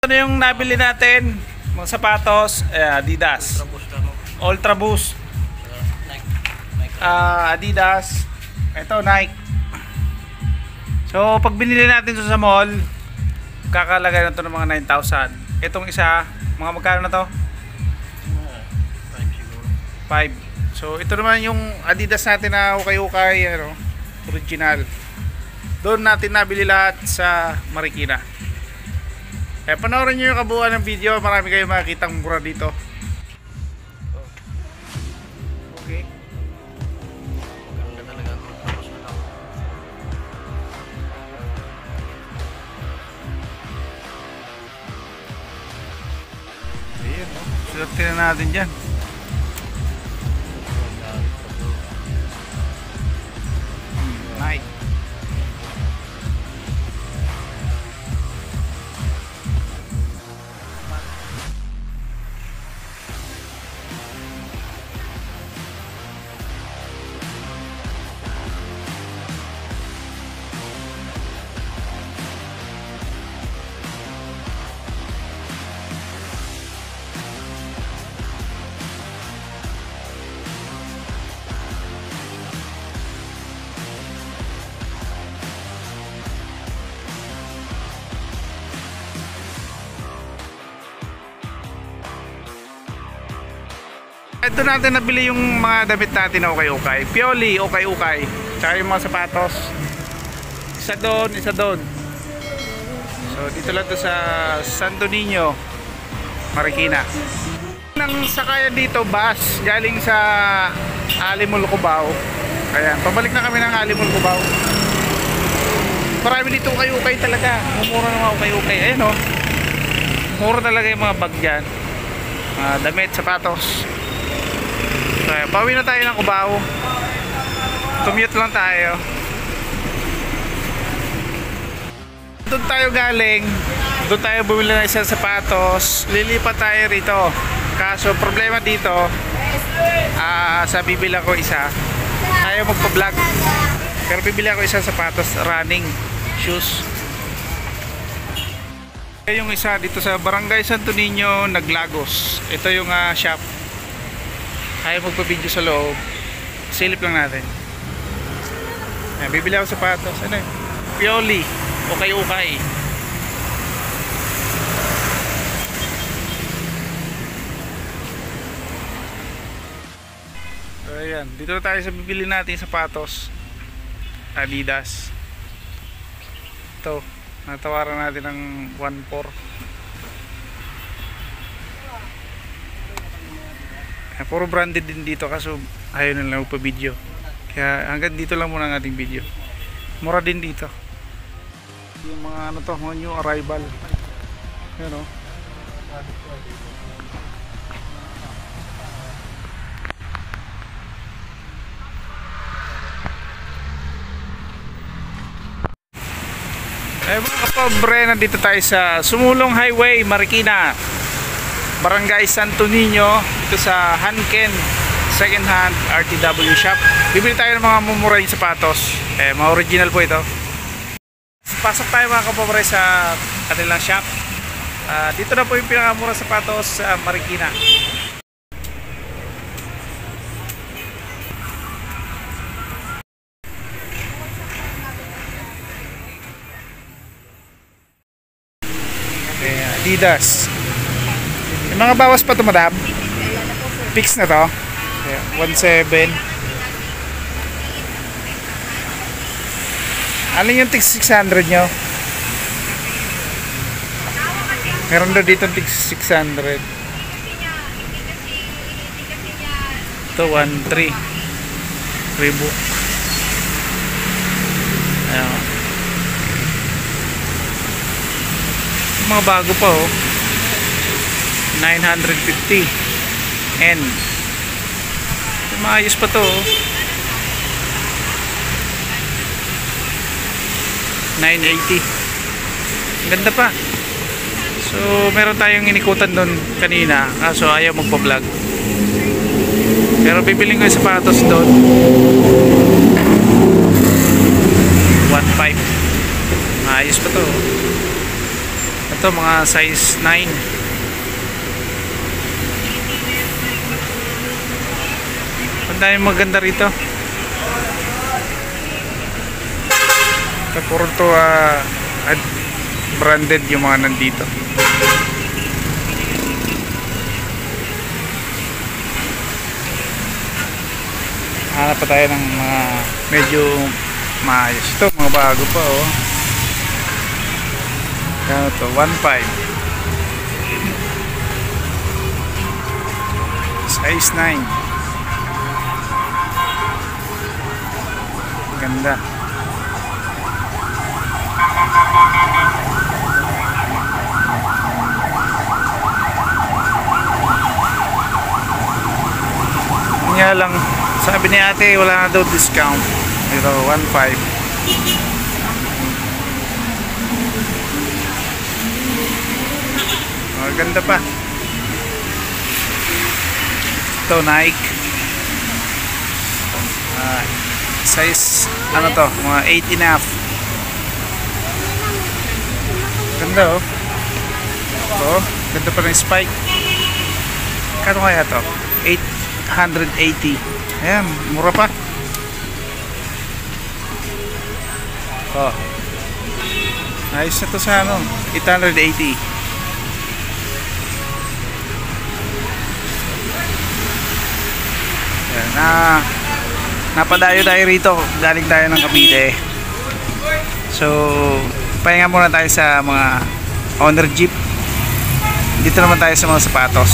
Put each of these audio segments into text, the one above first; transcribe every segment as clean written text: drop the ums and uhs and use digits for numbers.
Ano yung nabili natin? Mga sapatos, Adidas. Ultra Boost. Adidas. Ito, Nike. So, pag binili natin ito sa mall, kakalagay na ito ng mga 9,000. Itong isa, mga magkano na to? 5. So, ito naman yung Adidas natin na ukay-ukay, ano, original. Doon natin nabili lahat sa Marikina. Panoorin nyo yung kabuuan ng video. Marami kayong makikitang mura dito. Okay. Maganda talaga ang tapos na lang. Ayan, oh. Swerte na natin dyan. Nike. Ito natin nabili yung mga damit natin na ukay-ukay. Pioli, ukay-ukay. Tsaka yung mga sapatos. Isa doon, isa doon. So dito lang to sa Santo Niño, Marikina. Nang sakayan dito, bus galing sa Alimol, Cubao. Ayan, pabalik na kami ng Alimol, Cubao. Marami dito ukay-ukay talaga. Mumura ng mga ukay-ukay. Ayan o. Mura talaga yung mga bag dyan. Damit, sapatos. So, pauwi na tayo ng Cubao. Commute lang tayo. Doon tayo galing. Doon tayo bumili ng isang sapatos. Lilipat tayo rito. Kaso problema dito, sa bibili ko isa. Ayaw magpa-vlog. Pero bibili ako isang sapatos, running shoes. Yung isa dito sa Barangay Santo Niño, Naglagos. Ito yung shop. Ayaw magpa-video sa loob. Silip lang natin. Ayan, bibili ako sapatos. Ano yun? Pioli. Ukay-ukay. So ayan. Dito na tayo sa bibili natin sapatos. Adidas. Ito. Natawaran natin ng 1.4. Puro branded din dito kaso ayaw na lang magpa-video. Kaya hanggang dito lang muna ang ating video. Mura din dito. Yung mga ano to, mga new arrival. Yan o. Mga kapobre, nandito tayo sa Sumulong Highway, Marikina, Barangay Santo Niño. Ito sa Hanken second hand RTW shop. Bibili tayo ng mga mumurahing sapatos. Mga original po ito. Pasok tayo mga kapobre sa kanilang shop. Dito na po yung pinakamurang sapatos sa Marikina. Adidas. Yung mga bawas pa ito, madam? Fix na to. 1.7. Alin yung tig 600 nyo? Meron daw dito tig 600. Ito 1.3 Reebok. Ayan. Mga bago pa oh. 950 N. Maayos pa to oh. 980. Ganda pa. So meron tayong inikutan doon kanina kaso ayaw magpa-vlog. Pero bibiling ko yung sapatos doon 1.5. Maayos pa to oh. Ito mga size 9. Ang dami maganda rito. Ito puro to branded yung mga nandito. Hanap pa tayo ng mga medyo maayos. Ito mga bago pa oh. Kano to? 1.5 size 9. Ganda. Nga lang, sabi ni ate wala na daw discount. Ito 1.5. Ganda pa. Ito Nike. Size ano to? Mga 8 and a half. Ganda oh. Ito, ganda pa ng spike. Kano kaya to? 880. Ayan, mura pa. Oh. Ayos na to sa ano, 880. Ayan, napadayo tayo rito. Galing tayo ng Cavite. So, pahinga muna tayo sa mga owner jeep. Dito naman tayo sa mga sapatos.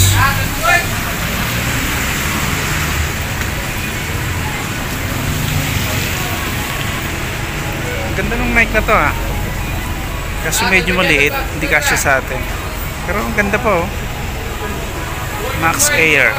Ganda ng mic na to ha. Kasi medyo maliit, hindi kasya sa atin. Pero ang ganda pa oh. Max Air.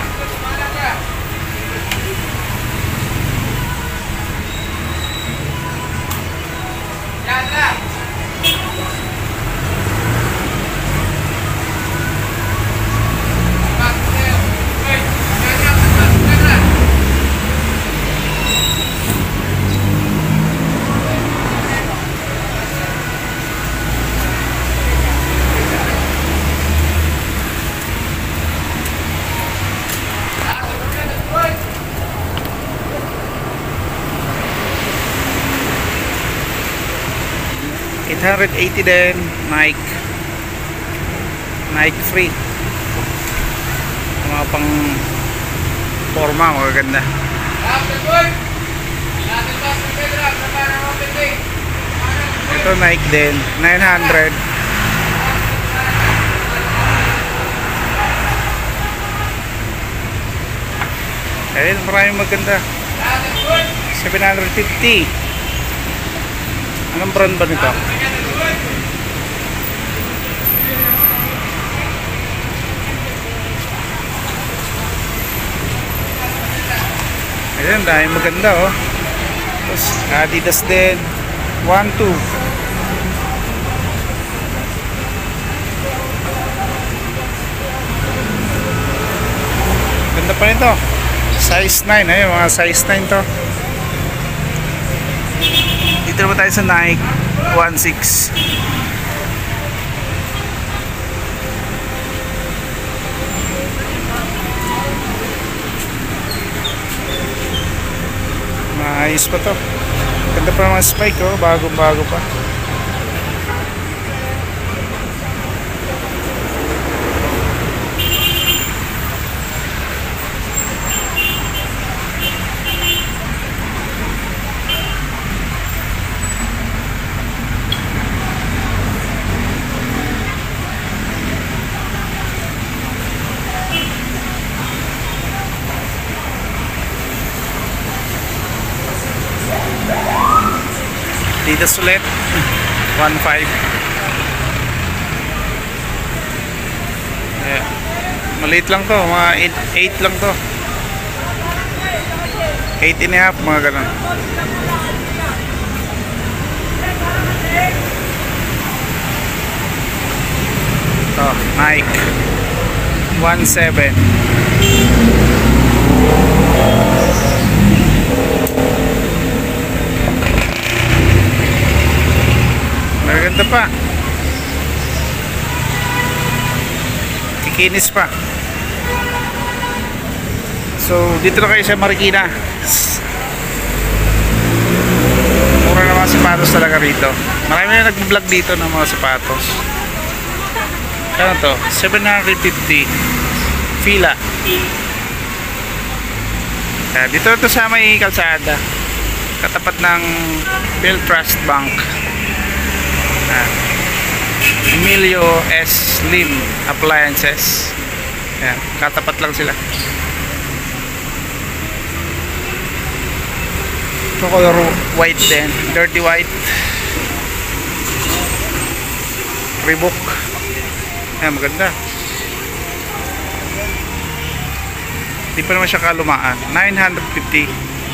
$880 din, Nike free. Mga pang forma, magaganda. Ito Nike din, 900. Ayun, maraming maganda. 750. Anong brand ba nito? Ayan, dahil maganda oh. Tapos Adidas din 1.2. Ganda pa nito. Size 9. Ayun, mga size 9 to. Dito naman tayo sa Nike 1.6. Maayos pa to. Ganda pa ng mga spike oh. Bagong bago pa. Dito ulit 1.5. Yeah. Maliit lang to, mga 8 lang to. 8 and a half, mga ganun. Ito, Nike 1.7. Maganda pa. Kinis pa. So, dito na kayo sa Marikina. Mura na mga sapatos talaga rito. Marami na nag-vlog dito ng mga sapatos. Kano to? 750. Fila. Dito to sa may kalsada. Katapat ng Philtrust Bank. Emilio S. Lim Appliances. Ayan, katapat lang sila. Ito color white din, dirty white. Reebok. Ayan, maganda. Di pa naman siya kalumaan. 950.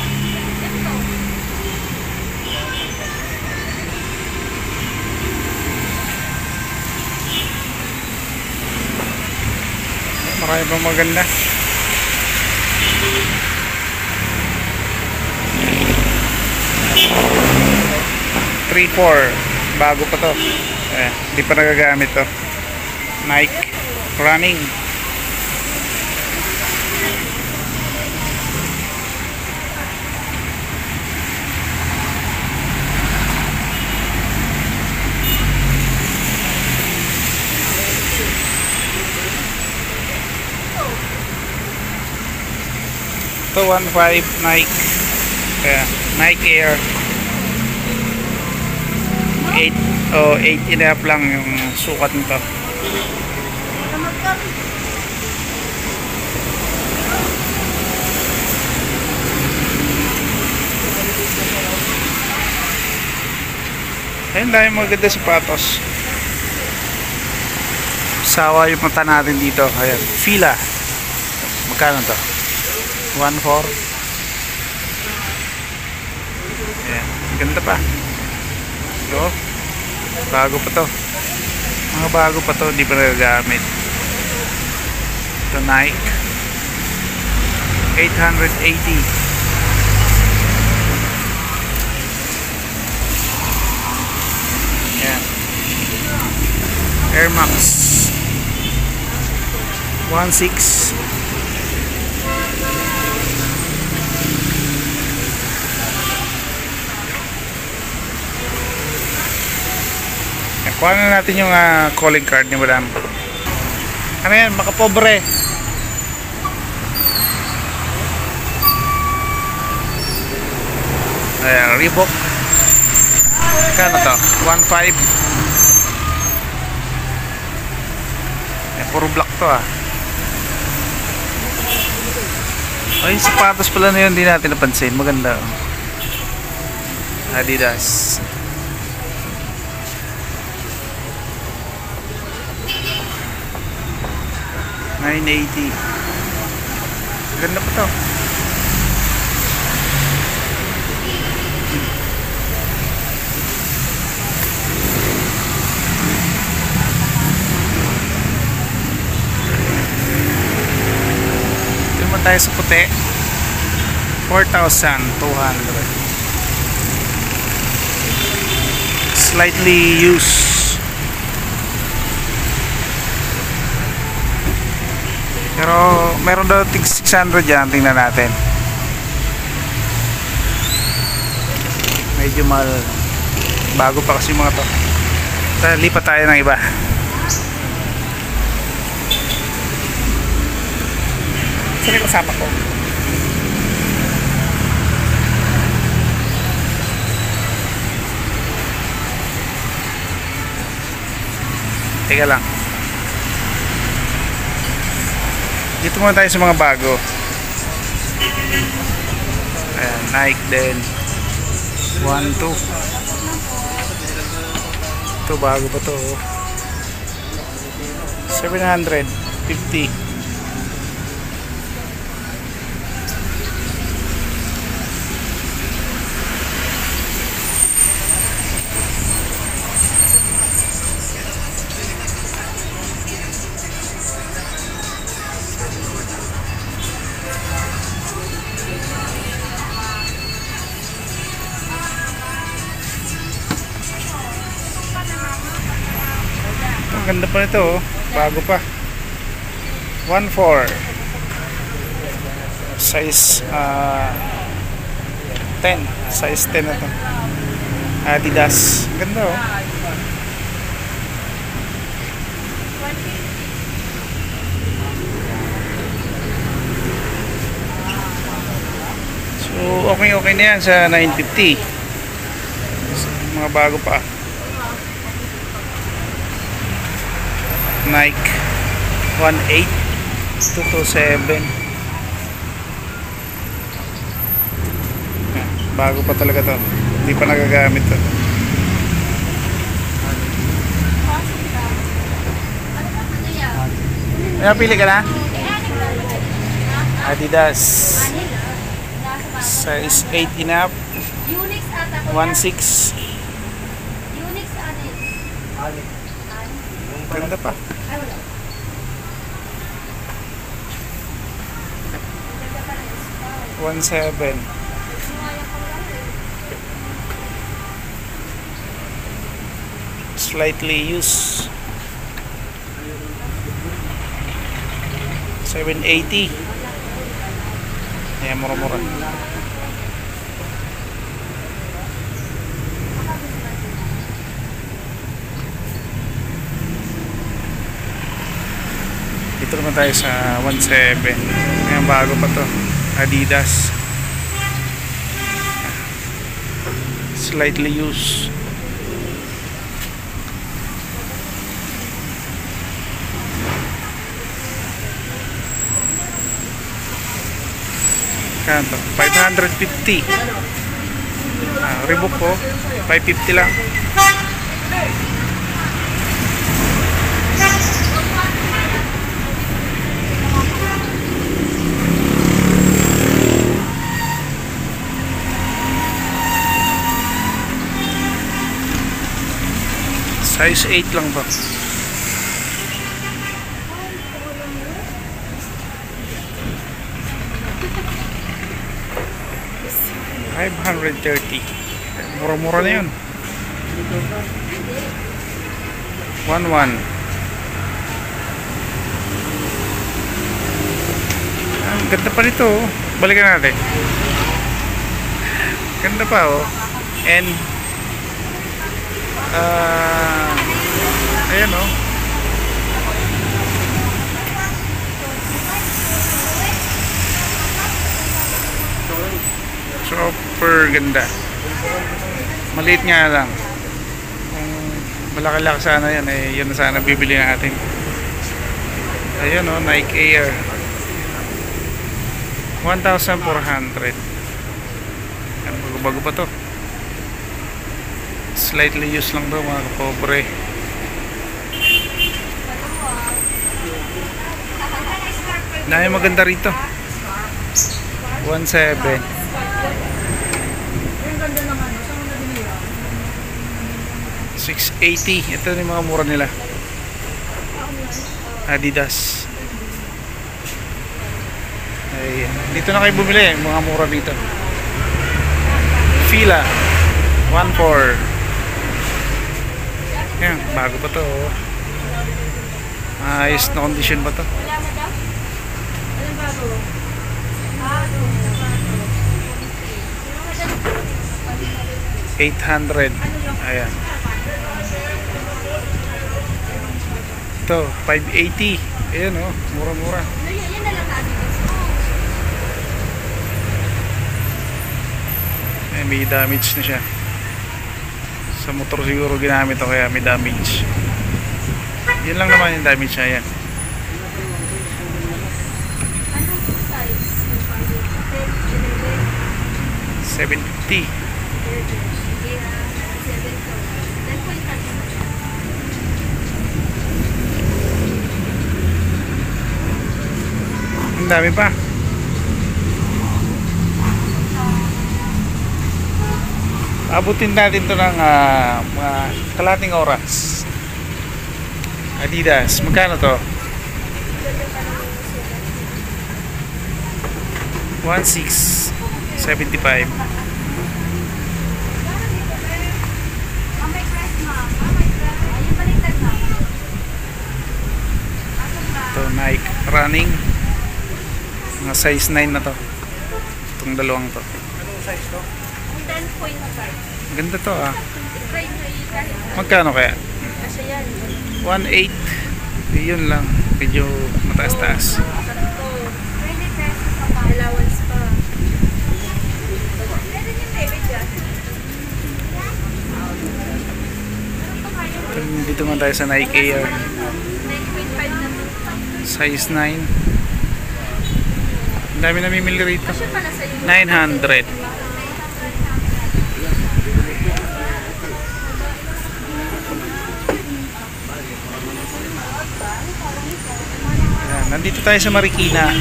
Marami pa maganda. 3-4. Bago pa to. Di pa nagagamit to. Nike running. Ito 1.5 Nike. Nike Air 8 o 8.5 lang yung sukat nito. Ayun, dahil maganda sapatos. Sawa yung mata natin dito. Ayan, Fila. Magkano to? 1.4. Ayan, ganda pa. So, bago pa to. Mga bago pa to, di pa nagagamit. Ito Nike 880. Ayan, Air Max 1.6. Kuha na natin yung calling card ni madam. Ano yan? Makapobre. Ayan, Reebok. Kano to? 1.5. Ayan, puro black to Ay, sapatos pala na yun. Hindi natin napansin. Maganda. Adidas. $980. Ganda pa to. Ito naman tayo sa puti. 4,200. Slightly used. Pero meron daw tig 600 dyan. Tingnan natin. Medyo mahal. Bago pa kasi mga to. Lipat tayo ng iba. Sino yung kasama ko? Teka lang. Dito muna tayo sa mga bago. Ayan, Nike din. 1, 2. Ito bago pa to. 750. Ang ganda pa nito, bago pa. 1.4 size 10, size 10 na to. Adidas, ganda oh. So okay na yan sa 950. Mga bago pa. Nike 18227. Bago pa talaga to, hindi pa nagagamit to. May pili ka na? Adidas size 8 and up, 1.6. Ganda pa. $1.7. Slightly used. $7.80. Ayan, mura-mura. Dito naman tayo sa 1.7. Ayan, bago pa to. Adidas. Slightly used. Kanto, 550. Reebok po, 550 lang. Size 8 lang ba? $530. Mura-mura na yun. 1.1. Ang ganda pa nito oh. Balikan natin. Ganda pa oh. And ayan oh. Super ganda. Maliit nga lang. Kung malaki-laki sana yan, eh yun na sana bibili natin. Ayun o, Nike Air 1,400. Bago-bago pa to. Slightly used lang to mga kapobre. Dahil maganda rito. 1.7. 680. Ito yung mga mura nila. Adidas. Ayan. Dito na kayo bumili. Mga mura dito. Fila 1.4. Ayan. Bago pa to. Ayos na condition pa to. 800. Ayan. Ito 580. Ayan o, mura-mura. Ayan, may damage na siya. Sa motor siguro ginamit o kaya may damage. Yan lang naman yung damage niya. Ayan. $750. Ang dami pa. Abutin natin to ng mga kalating oras. Adidas, magkano to? 1,675. Ito Ito, Nike running. Mga size 9 na to. Itong dalawang to. Anong size to? 10.5. Maganda to ah. Try nyo kahit Magkano kaya? kasi yan. 1.8. Yun lang. Medyo mataas-taas. Ito, 20 pesos pa. Allowance pa. Meron yung baby dyan. Dito nga tayo sa Nike Air. 9.5 na to. Size 9. Ang dami namimili rito. Kasi pala sa'yo. 900. Ayan, nandito tayo sa Marikina.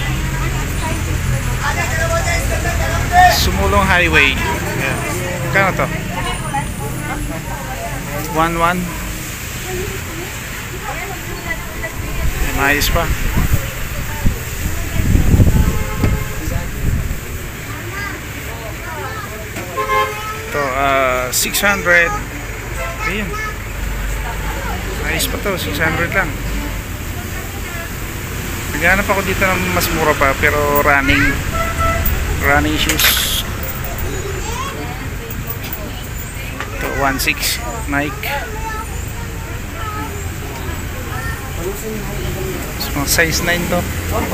Sumulong Highway. Ayan. Kano to? 1.1. Maayos pa. Ito, 600. Ayun. Ayos pa to, 600 lang. Naghanap ako dito ng mas mura pa, pero running shoes. Ito, 1.6 Nike. So, size 9 to.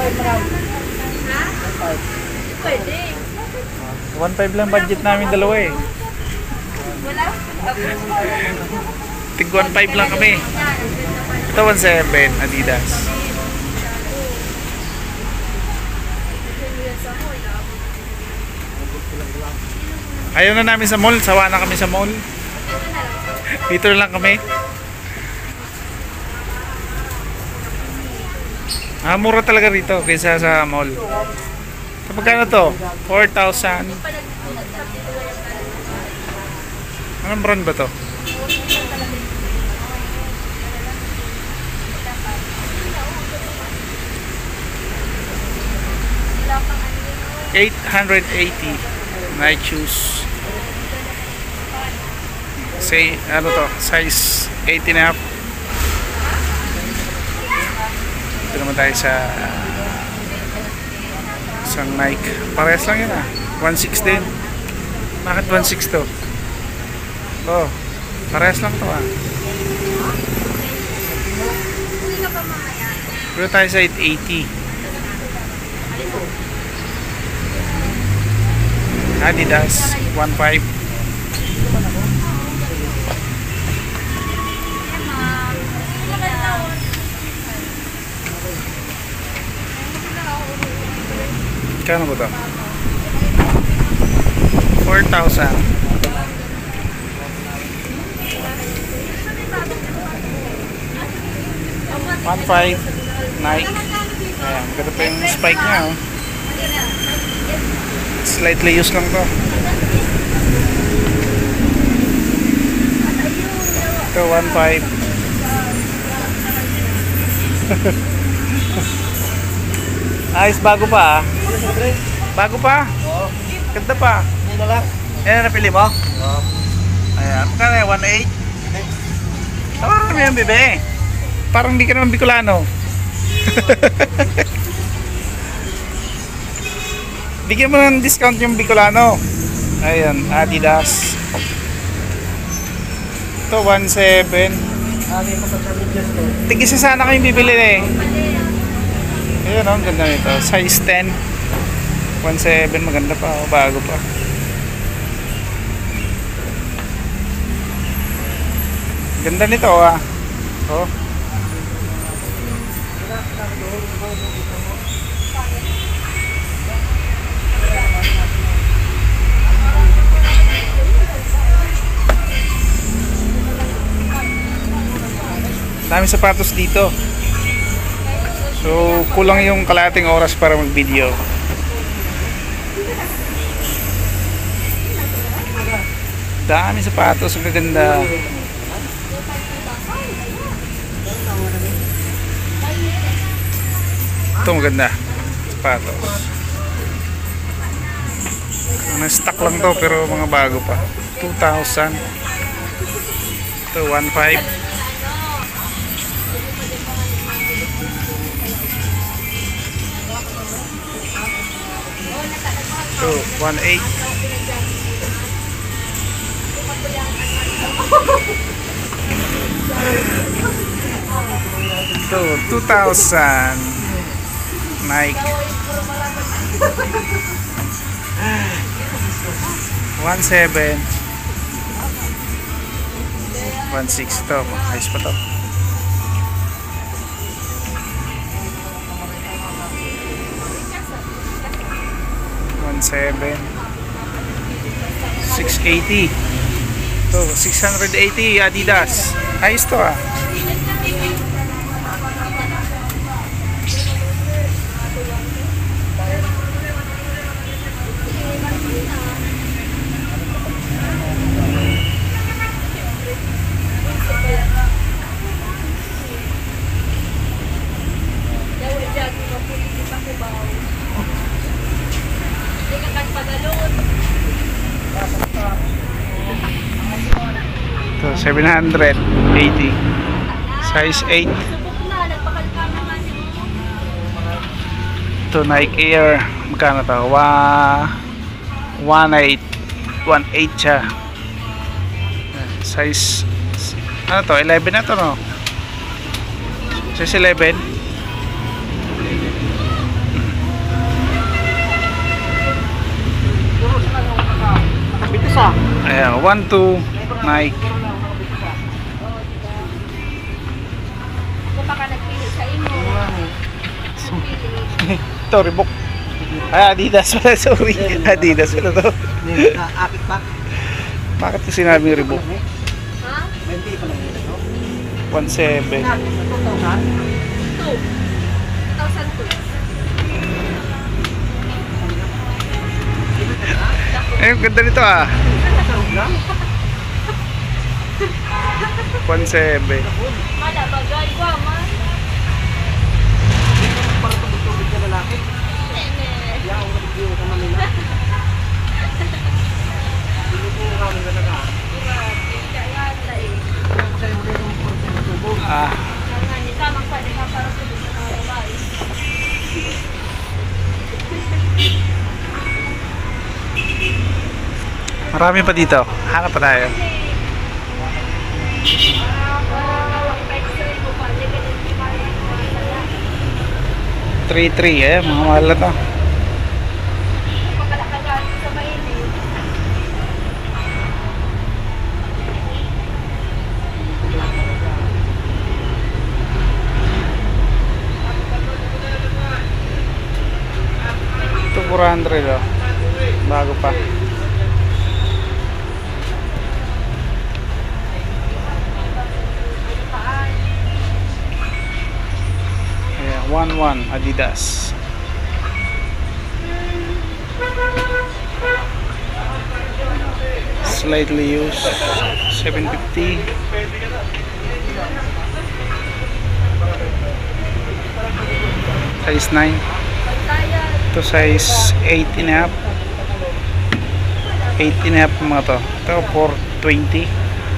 Pwede. 1.5 lang budget namin dalawa eh. Wala? Tig 1.5 lang kami. Ito 1.7 Adidas. Ayaw na namin sa mall. Sawa na kami sa mall. Dito lang kami. Mura talaga rito kaysa sa mall. So, magkano to? 4,000. Anong brand ba to? $880 Nike shoes. Say, ano to? Size 8.5. Ito naman tayo sa isang Nike. Parehas lang yun ah. 1.6 din. Bakit 1.6 to? Oh, parehas lang to ah. Pero tayo sa 880. Adidas 1.5. Kano ba ito? 4,000. 1.5 Nike. Ayan, maganda pa yung spike niya oh. Slightly used lang to. Ito 1.5. Ayos, bago pa ah. Bago pa? Oo. Ganda pa. Hindi na lang. Yan ang napili mo? Oo. Ayan, magkano yan? 1.8? Parang kami yung bebe. Parang hindi ka naman Bicolano. Bigyan mo ng discount yung Bicolano. Ayan, Adidas. Ito, 1.7. Sabi ko sa Sabidyas ko. Tigisa sana kayong bibili eh. Ayan, ang ganda nito. Size 10. 1.7, maganda pa. Oh, bago pa. Ganda nito ah. Oh. Daming sapatos dito. So, kulang yung kalahating oras para mag-video. Daming sapatos, ang gaganda. Ito maganda. Sapatos. Na-stock lang to pero mga bago pa. 2,000. Ito 1.5. So, 1.8. So, 2,000. Nike. 1.7. 1.6 to. Ayos pa to. 1.7. 680. To, 680 Adidas. Ayos to ah. To, 780. Size 8. To, Nike Air. Magkano to? 1.8. 1.8 siya. Size, ano to? 11 na to, no? Size 11. Ayan, 1.2 Nike. Kung baka nagpili sa inyo. Ito, Reebok. Ay, Adidas pala, sorry. Adidas pala to. Akit pa. Bakit ko sinabi yung Reebok? Ha? 1.7. 2. 2,002. Eh, ganda nito ah. 1.7. Malabagay ko, man. Para tubig-tubig ka lalaki. Kaya ako nag-view ka Manila. Hindi ko kami talaga. Ah, marami pa dito. Hanap pa tayo. 3.3 eh, mga mahal na to. Ito 400 oh. Bago pa. Yeah, 1.1 Adidas. Slightly used. 750. Size 9. Ito size 8 and a half. 8 and a half mga to. Ito 420.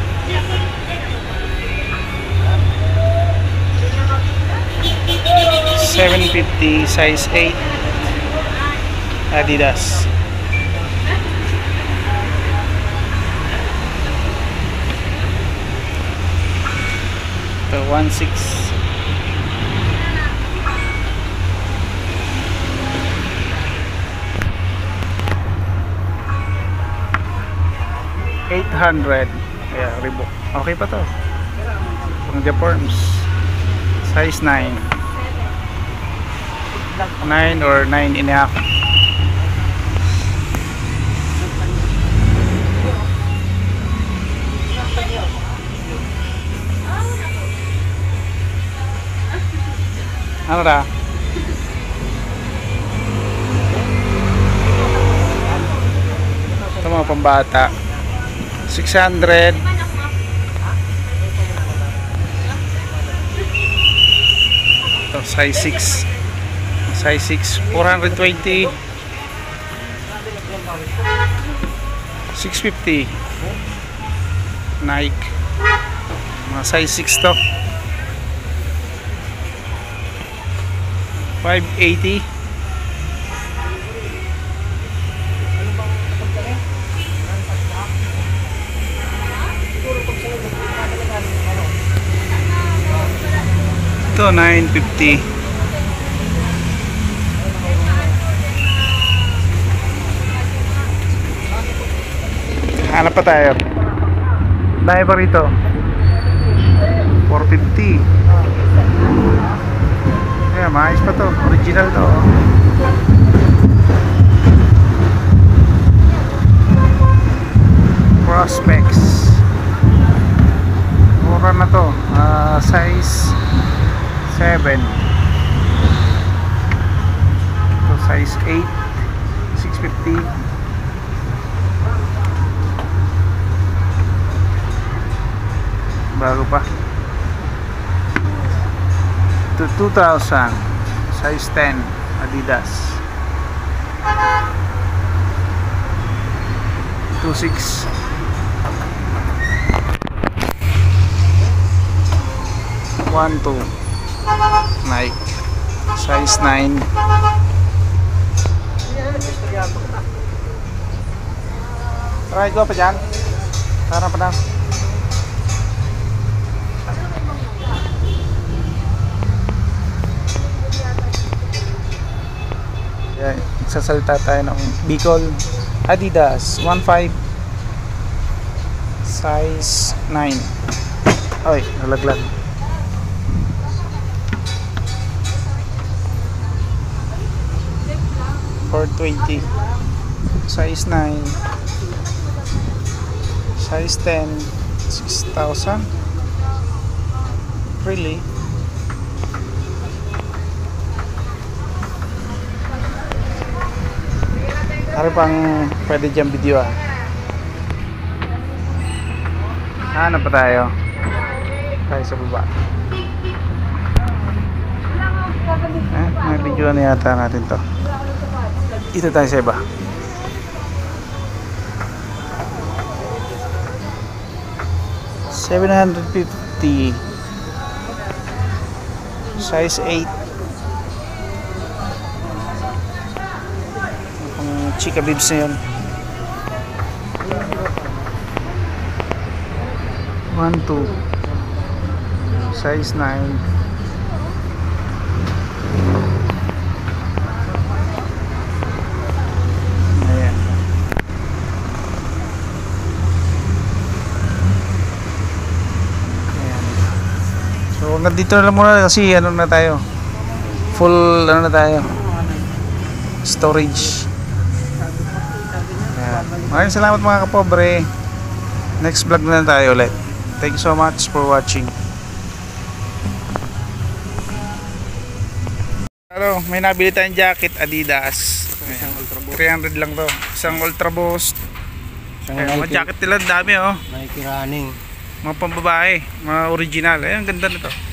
$750 size 8 Adidas. Ito 1.6. $800. Kaya Reebok. Okay pa to. Pang Japorms. Size 9. 9 or 9 and a half. Ano ra? Ito mga pambata. 600. Ito size 6. Size 6, 420. 650. Nike. Mga size 6 to. 580. 950. Hanap pa tayo. Dahil pa rito. 450. Ayan, maayos pa to. Original to. Prospects. Mura na to. Size 7. So, size 8. 650. Bago pa. To 2,000. Size 10. Adidas. 2,600. One, two. Nike. Size 9. Try ko pa dyan. Tara pa na. Yan. Sasalita tayo ng Bicol. Adidas. 1.5. Size 9. Oy, nalaglag. $420. Size 9. Size 10. 6,000. Really? Ano pang pwede dyan video ah? Ano pa tayo? Tayo sa baba. May video na yata natin to. Dito tayo sa iba. $750. Size 8. Ang chika bibs na yun. 1, 2. Size 9. Hanggang dito na lang muna kasi ano na tayo, full ano na tayo, storage. Ayan. Maraming salamat mga kapobre. Next vlog na lang tayo ulit. Thank you so much for watching. Pero may nabili tayong jacket Adidas. Ayan. 300 lang to. Isang Ultra Boost. Ayan, mga jacket nila dami oh. Nike Running. Mga pambabae, mga original. Ayan, ganda nito.